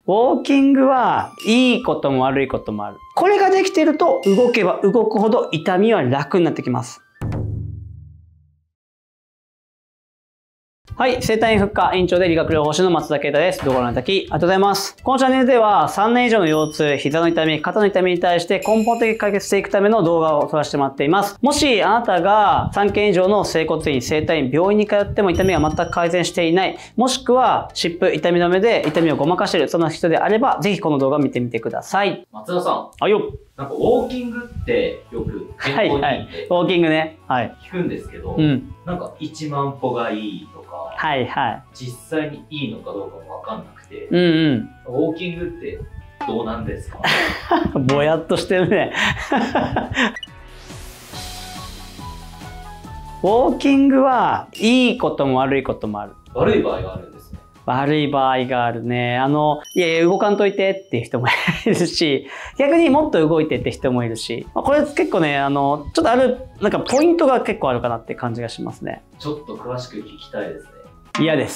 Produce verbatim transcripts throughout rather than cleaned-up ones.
ウォーキングはいいことも悪いこともある。これができていると動けば動くほど痛みは楽になってきます。はい。生体院復活院長で理学療法士の松田啓太です。動画の叩き、ありがとうございます。このチャンネルではさんねん以上の腰痛、膝の痛み、肩の痛みに対して根本的に解決していくための動画を撮らせてもらっています。もしあなたがさんけん以上の整骨院、整体院、病院に通っても痛みが全く改善していない、もしくは湿布、痛み止めで痛みをごまかしている、そんな人であれば、ぜひこの動画を見てみてください。 松田さん。 あよ。 なんかウォーキングってよく健康にいいってウォーキングね。はい。 聞くんですけど、 うん、 なんかいちまん歩がいいとか、 はいはい。 実際にいいのかどうかもわかんなくて、 うんうん。 ウォーキングってどうなんですか？ ぼやっとしてるね。ウォーキングはいいことも悪いこともある。 悪い場合があるんですね。 悪い場合があるね。あの、いやいや動かんといてっていう人もいるし、逆にもっと動いてって人もいるし、これ結構ね、あの、ちょっとある、なんかポイントが結構あるかなって感じがしますね。 ちょっと詳しく聞きたいですね。 嫌です。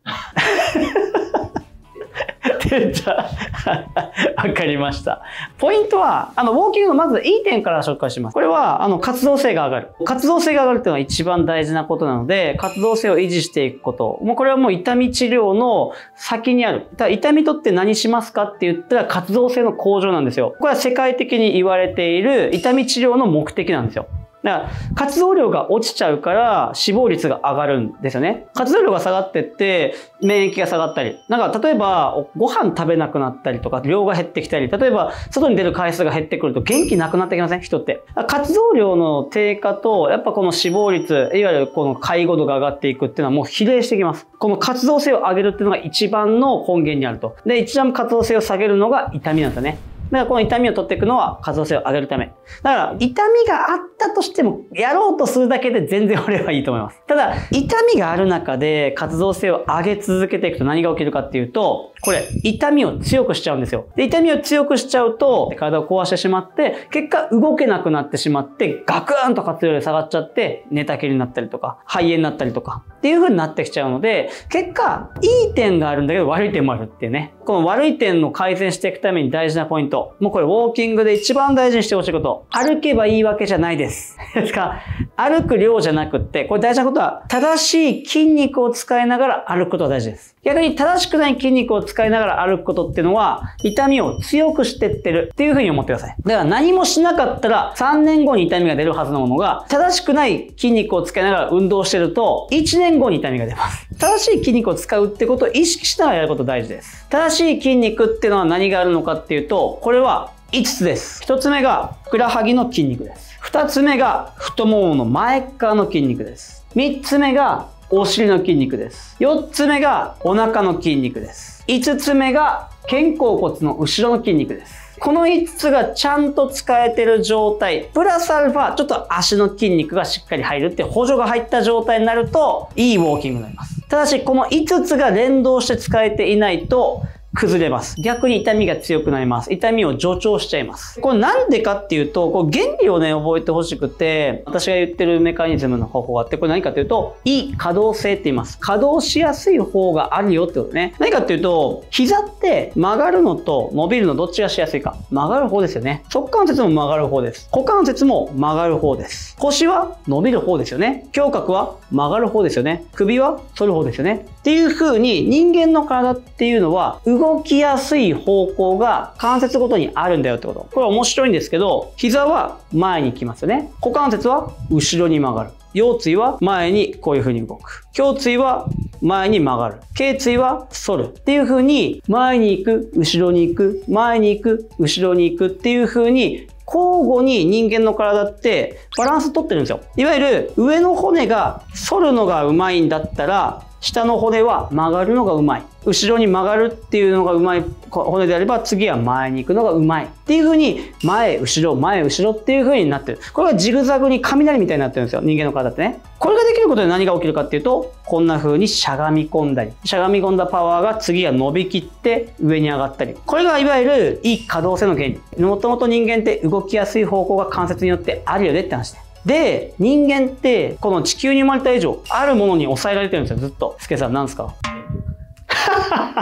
出た。わかりました。ポイントは、あの、ウォーキングのまずいい点から紹介します。これは、あの、活動性が上がる。活動性が上がるっていうのは一番大事なことなので、活動性を維持していくこと。もうこれはもう痛み治療の先にある。ただ痛みとって何しますかって言ったら活動性の向上なんですよ。これは世界的に言われている痛み治療の目的なんですよ。だから活動量が落ちちゃうから死亡率が上がるんですよね。活動量が下がってって免疫が下がったり、なんか例えばご飯食べなくなったりとか量が減ってきたり、例えば外に出る回数が減ってくると元気なくなってきません？人って。活動量の低下とやっぱこの死亡率、いわゆるこの介護度が上がっていくっていうのはもう比例してきます。この活動性を上げるっていうのが一番の根源にあると。で、一番活動性を下げるのが痛みなんですよね。だからこの痛みを取っていくのは活動性を上げるため。だから痛みがあったとしてもやろうとするだけで全然俺はいいと思います。ただ痛みがある中で活動性を上げ続けていくと何が起きるかっていうと、これ痛みを強くしちゃうんですよ。で、痛みを強くしちゃうと体を壊してしまって、結果動けなくなってしまってガクーンと活動量が下がっちゃって寝たきりになったりとか肺炎になったりとかっていう風になってきちゃうので、結果いい点があるんだけど悪い点もあるっていうね。この悪い点の改善していくために大事なポイント。もうこれウォーキングで一番大事にしてほしいこと。歩けばいいわけじゃないです。ですから、歩く量じゃなくって、これ大事なことは、正しい筋肉を使いながら歩くことが大事です。逆に正しくない筋肉を使いながら歩くことっていうのは、痛みを強くしてってるっていうふうに思ってください。だから何もしなかったらさんねんごに痛みが出るはずのものが、正しくない筋肉を使いながら運動してると、いちねんごに痛みが出ます。正しい筋肉を使うってことを意識しながらやること大事です。正しい筋肉っていうのは何があるのかっていうと、これはいつつです。ひとつめがふくらはぎの筋肉です。ふたつめが太ももの前側の筋肉です。みっつめがお尻の筋肉です。よっつめがお腹の筋肉です。いつつめが肩甲骨の後ろの筋肉です。このいつつがちゃんと使えてる状態、プラスアルファちょっと足の筋肉がしっかり入るって補助が入った状態になるといいウォーキングになります。ただしこのいつつが連動して使えていないと崩れます。逆に痛みが強くなります。痛みを助長しちゃいます。これなんでかっていうと、こう原理をね、覚えてほしくて、私が言ってるメカニズムの方法があって、これ何かっていうと、いい可動性って言います。可動しやすい方があるよってことね。何かっていうと、膝って曲がるのと伸びるのどっちがしやすいか。曲がる方ですよね。側関節も曲がる方です。股関節も曲がる方です。腰は伸びる方ですよね。胸郭は曲がる方ですよね。首は反る方ですよね。っていう風に人間の体っていうのは動きやすい方向が関節ごとにあるんだよってこと。これ面白いんですけど、膝は前に来ますよね。股関節は後ろに曲がる。腰椎は前にこういう風に動く。胸椎は前に曲がる。頸椎は反る。っていう風に前に行く、後ろに行く、前に行く、後ろに行くっていう風に交互に人間の体ってバランス取ってるんですよ。いわゆる上の骨が反るのがうまいんだったら、下の骨は曲がるのがうまい。後ろに曲がるっていうのがうまい骨であれば、次は前に行くのがうまい。っていう風に、前、後ろ、前、後ろっていう風になってる。これがジグザグに雷みたいになってるんですよ。人間の体ってね。これができることで何が起きるかっていうと、こんな風にしゃがみ込んだり、しゃがみ込んだパワーが次は伸びきって上に上がったり。これがいわゆるいい可動性の原理。もともと人間って動きやすい方向が関節によってあるよねって話で。で、人間って、この地球に生まれた以上、あるものに抑えられてるんですよ、ずっと。スケさん、何ですか？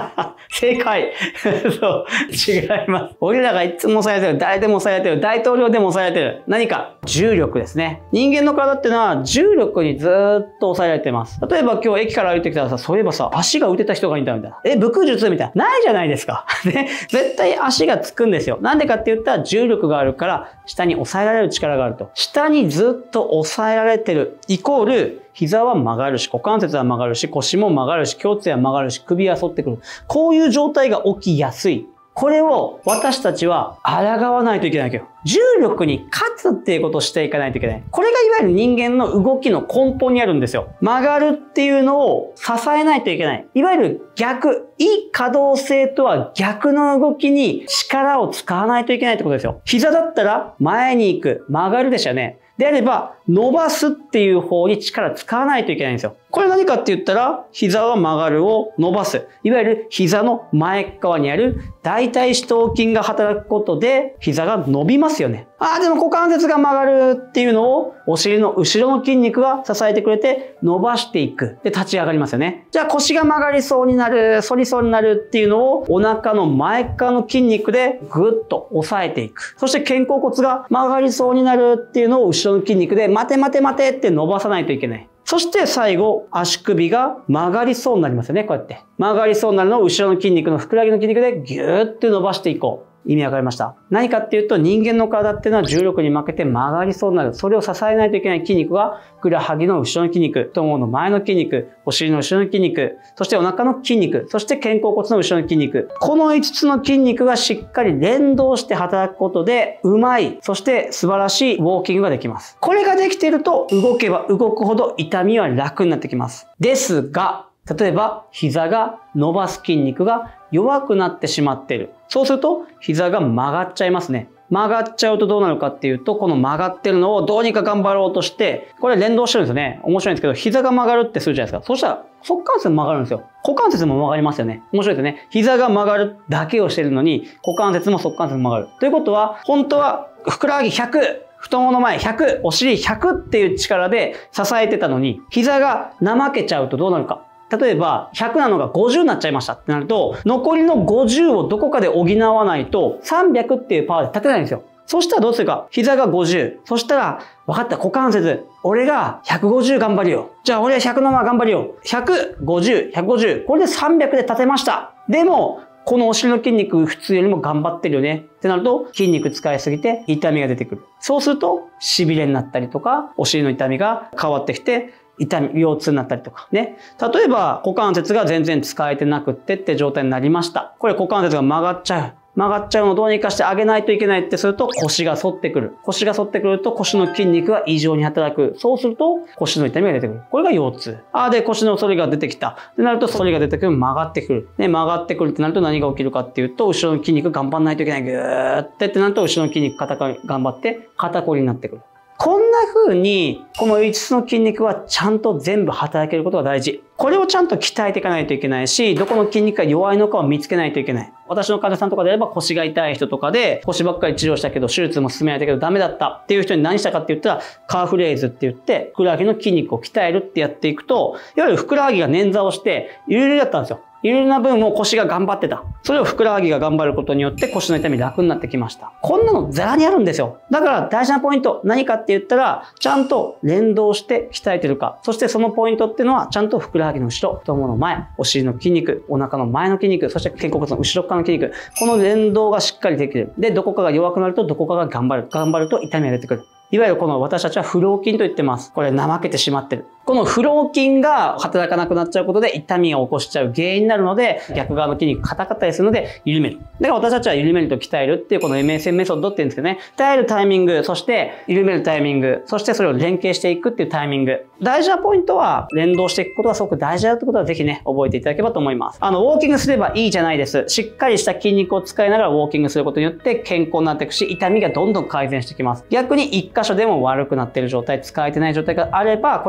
正解そう、違います。俺らがいつも抑えられてる、誰でも抑えられてる、大統領でも抑えられてる。何か重力ですね。人間の体っていうのは重力にずーっと抑えられてます。例えば今日駅から歩いてきたらさ、そういえばさ、足が打てた人がいたみたいな。え、武術みたいな。ないじゃないですか。ね。絶対足がつくんですよ。なんでかって言ったら重力があるから、下に抑えられる力があると。下にずっと抑えられてる。イコール、膝は曲がるし、股関節は曲がるし、腰も曲がるし、胸椎は曲がるし、首は反ってくる。こういう状態が起きやすい。これを私たちは抗わないといけないわけよ。重力に勝つっていうことをしていかないといけない。これがいわゆる人間の動きの根本にあるんですよ。曲がるっていうのを支えないといけない。いわゆる逆、い可動性とは逆の動きに力を使わないといけないってことですよ。膝だったら前に行く、曲がるでしたよね。であれば、伸ばすっていう方に力使わないといけないんですよ。これ何かって言ったら、膝は曲がるを伸ばす。いわゆる膝の前側にある大腿四頭筋が働くことで、膝が伸びますよね。ああ、でも股関節が曲がるっていうのを、お尻の後ろの筋肉が支えてくれて、伸ばしていく。で、立ち上がりますよね。じゃあ腰が曲がりそうになる、反りそうになるっていうのを、お腹の前側の筋肉でぐっと押さえていく。そして肩甲骨が曲がりそうになるっていうのを、後ろの筋肉で、待て待て待てって伸ばさないといけない。そして最後、足首が曲がりそうになりますよね、こうやって。曲がりそうになるのを後ろの筋肉のふくらはぎの筋肉でギューって伸ばしていこう。意味わかりました？何かっていうと、人間の体っていうのは重力に負けて曲がりそうになる。それを支えないといけない筋肉が、ふくらはぎの後ろの筋肉、太ももの前の筋肉、お尻の後ろの筋肉、そしてお腹の筋肉、そして肩甲骨の後ろの筋肉。このいつつの筋肉がしっかり連動して働くことで、うまい、そして素晴らしいウォーキングができます。これができていると、動けば動くほど痛みは楽になってきます。ですが、例えば、膝が伸ばす筋肉が弱くなってしまっている。そうすると、膝が曲がっちゃいますね。曲がっちゃうとどうなるかっていうと、この曲がってるのをどうにか頑張ろうとして、これ連動してるんですよね。面白いんですけど、膝が曲がるってするじゃないですか。そしたら、股関節も曲がるんですよ。股関節も曲がりますよね。面白いですよね。膝が曲がるだけをしてるのに、股関節も側関節も曲がる。ということは、本当は、ふくらはぎひゃく、太ももの前ひゃく、お尻ひゃくっていう力で支えてたのに、膝が怠けちゃうとどうなるか。例えば、ひゃくなのがごじゅうになっちゃいましたってなると、残りのごじゅうをどこかで補わないと、さんびゃくっていうパワーで立てないんですよ。そしたらどうするか。膝がごじゅう。そしたら、分かった、股関節。俺がひゃくごじゅう頑張るよ。じゃあ俺はひゃくのまま頑張るよ。ひゃくごじゅう、ひゃくごじゅう。これでさんびゃくで立てました。でも、このお尻の筋肉普通よりも頑張ってるよね。ってなると、筋肉使いすぎて痛みが出てくる。そうすると、痺れになったりとか、お尻の痛みが変わってきて、痛み、腰痛になったりとかね。例えば、股関節が全然使えてなくってって状態になりました。これ股関節が曲がっちゃう。曲がっちゃうのをどうにかして上げないといけないってすると腰が反ってくる。腰が反ってくると腰の筋肉が異常に働く。そうすると腰の痛みが出てくる。これが腰痛。ああ、で腰の反りが出てきた。ってなると反りが出てくる。曲がってくる。ね、曲がってくるってなると何が起きるかっていうと、後ろの筋肉頑張んないといけない。ぐーってってなると後ろの筋肉肩こり頑張って肩こりになってくる。こんな風に、このいつつの筋肉はちゃんと全部働けることが大事。これをちゃんと鍛えていかないといけないし、どこの筋肉が弱いのかを見つけないといけない。私の患者さんとかであれば腰が痛い人とかで、腰ばっかり治療したけど、手術も進められたけどダメだったっていう人に何したかって言ったら、カーフレイズって言って、ふくらはぎの筋肉を鍛えるってやっていくと、いわゆるふくらはぎが捻挫をして、ゆるゆるだったんですよ。いろいろな分も腰が頑張ってた。それをふくらはぎが頑張ることによって腰の痛み楽になってきました。こんなのザラにあるんですよ。だから大事なポイント、何かって言ったら、ちゃんと連動して鍛えてるか。そしてそのポイントっていうのは、ちゃんとふくらはぎの後ろ、太ももの前、お尻の筋肉、お腹の前の筋肉、そして肩甲骨の後ろ側の筋肉。この連動がしっかりできる。で、どこかが弱くなるとどこかが頑張る。頑張ると痛みが出てくる。いわゆるこの私たちは不老筋と言ってます。これ怠けてしまってる。この不老筋が働かなくなっちゃうことで痛みを起こしちゃう原因になるので、逆側の筋肉硬かったりするので緩める。だから私たちは緩めると鍛えるっていうこの エムエスエム メソッドって言うんですけどね。鍛えるタイミング、そして緩めるタイミング、そしてそれを連携していくっていうタイミング。大事なポイントは連動していくことがすごく大事だってことはぜひね、覚えていただければと思います。あの、ウォーキングすればいいじゃないです。しっかりした筋肉を使いながらウォーキングすることによって健康になっていくし、痛みがどんどん改善してきます。逆に一箇所でも悪くなっている状態、使えてない状態があれば、これが逆に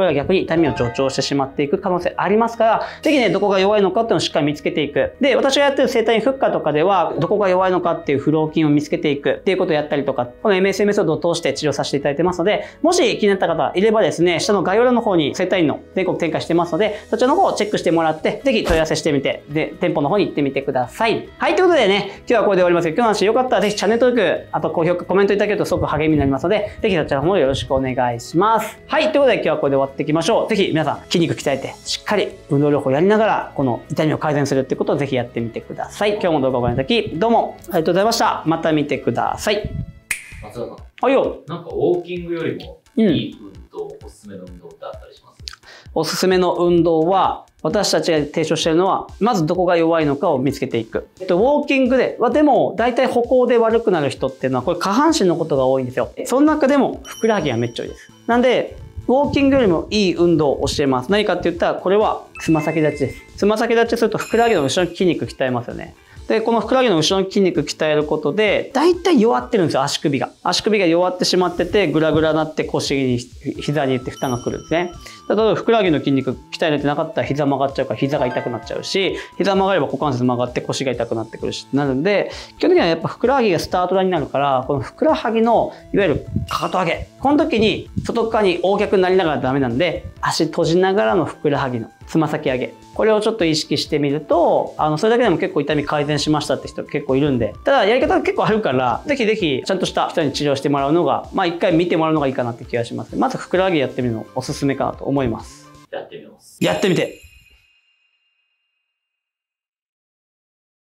に痛みを助長してしまっていく可能性ありますから、ぜひね、どこが弱いのかっていうのをしっかり見つけていく。で、私がやってる整体院フッカとかでは、どこが弱いのかっていうフロー筋を見つけていくっていうことをやったりとか、この エムエスエー メソッドを通して治療させていただいてますので、もし気になった方いればですね、下の概要欄の方に整体院の全国展開してますので、そちらの方をチェックしてもらって、ぜひ問い合わせしてみて、で、店舗の方に行ってみてください。はい、ということでね、今日はこれで終わりますけど、今日の話よかったらぜひチャンネル登録、あと高評価、コメントいただけるとすごく励みになりますので、ぜひそちらの方もよろしくお願いします。はい、ということで今日はこれで終わっていきましょう。ぜひ皆さん筋肉鍛えて、しっかり運動療法やりながら、この痛みを改善するっていうことをぜひやってみてください。今日も動画をご覧いただき、どうもありがとうございました。また見てください。 松田さん。 はいよ。 なんかウォーキングよりもいい運動、うん、おすすめの運動ってあったりします？ おすすめの運動は、私たちが提唱しているのは、まずどこが弱いのかを見つけていく。えっと、ウォーキングで、でも、大体歩行で悪くなる人っていうのは、これ下半身のことが多いんですよ。その中でも、ふくらはぎがめっちゃ多いです。なんで、ウォーキングよりもいい運動を教えます。何かって言ったら、これは、つま先立ちです。つま先立ちすると、ふくらはぎの後ろの筋肉鍛えますよね。で、このふくらはぎの後ろの筋肉鍛えることで、だいたい弱ってるんですよ、足首が。足首が弱ってしまってて、グラグラになって腰に、膝にって負担がくるんですね。例えば、ふくらはぎの筋肉鍛えれてなかったら膝曲がっちゃうから膝が痛くなっちゃうし、膝曲がれば股関節曲がって腰が痛くなってくるし、なるんで、基本的にはやっぱふくらはぎがスタートラインになるから、このふくらはぎの、いわゆるかかと上げ。この時に、外側に大脚になりながらダメなんで、足閉じながらのふくらはぎのつま先上げ。これをちょっと意識してみると、あの、それだけでも結構痛み改善しましたって人結構いるんで、ただやり方が結構あるから、ぜひぜひちゃんとした人に治療してもらうのが、まあ一回見てもらうのがいいかなって気がします。まずふくらはぎやってみるのおすすめかなと思います。 やってみます。 やってみて。